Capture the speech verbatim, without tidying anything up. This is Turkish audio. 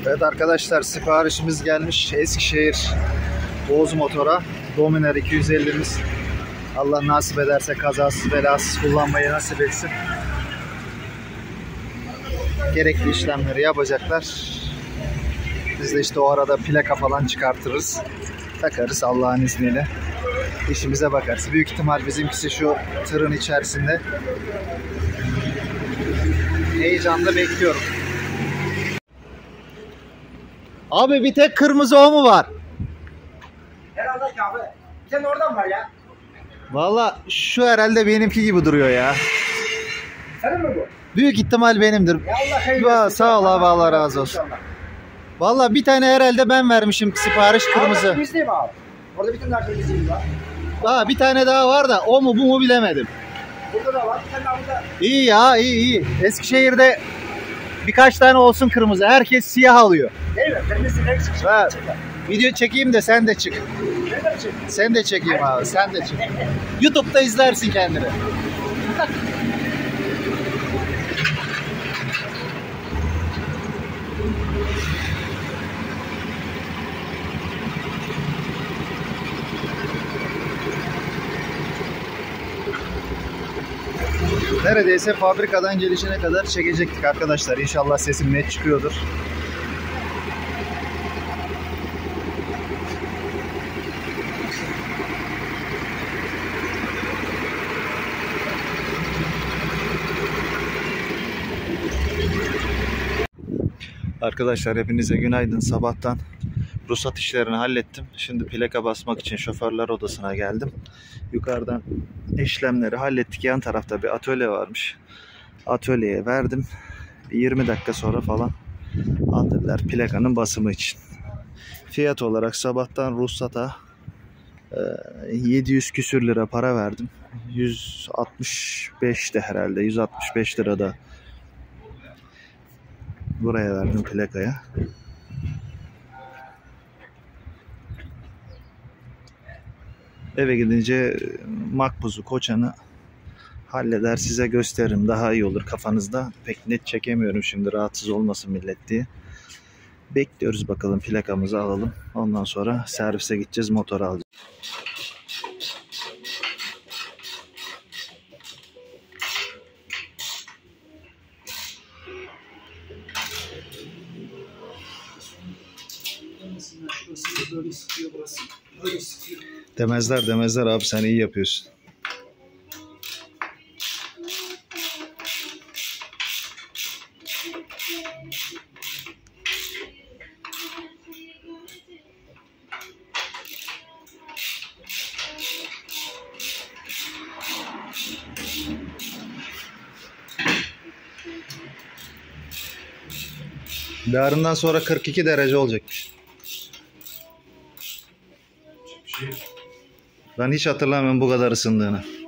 Evet arkadaşlar, siparişimiz gelmiş. Eskişehir Boz Motor'a Dominar iki yüz ellimiz. Allah nasip ederse kazasız belasız kullanmayı nasip etsin. Gerekli işlemleri yapacaklar. Biz de işte o arada plaka falan çıkartırız. Takarız Allah'ın izniyle. İşimize bakarız. Büyük ihtimal bizimkisi şu tırın içerisinde. Heyecanla bekliyorum. Abi bir tek kırmızı o mu var? Herhalde ki abi. Sen oradan var ya. Valla şu herhalde benimki gibi duruyor ya. Senin mi bu? Büyük ihtimal benimdir. Ya Allah hayırlı Ya, olsun. sağ ol abi, Allah razı olsun. Valla bir tane herhalde ben vermişim sipariş, kırmızı. Abi temizleyeyim abi. Orada bütün her temizleyeyim var. Aa, bir tane daha var da o mu bu mu bilemedim. Burada da var. Bir tane burada. İyi ya, iyi iyi. Eskişehir'de birkaç tane olsun kırmızı. Herkes siyah alıyor. Değil mi? Temizliğin hepsi çıkıyor. Ha, video çekeyim de sen de çık. Nereden çıkıyor? Sen de çekeyim abi, sen de çık. YouTube'da izlersin kendini. Neredeyse fabrikadan gelişine kadar çekecektik arkadaşlar. İnşallah sesim net çıkıyordur. Arkadaşlar hepinize günaydın. Sabahtan ruhsat işlerini hallettim. Şimdi plaka basmak için şoförler odasına geldim. Yukarıdan işlemleri hallettik. Yan tarafta bir atölye varmış. Atölyeye verdim. yirmi dakika sonra falan aldılar plakanın basımı için. Fiyat olarak sabahtan ruhsata yedi yüz küsür lira para verdim. yüz altmış beşti herhalde. yüz altmış beş lirada buraya verdim plakaya. Eve gidince makbuzu, koçanı halleder size gösteririm. Daha iyi olur kafanızda. Pek net çekemiyorum şimdi, rahatsız olmasın millet diye. Bekliyoruz bakalım, plakamızı alalım. Ondan sonra servise gideceğiz, motor alacağız. Demezler demezler abi, sen iyi yapıyorsun. Yarından sonra kırk iki derece olacakmış. Ben hiç hatırlamıyorum bu kadar ısındığını.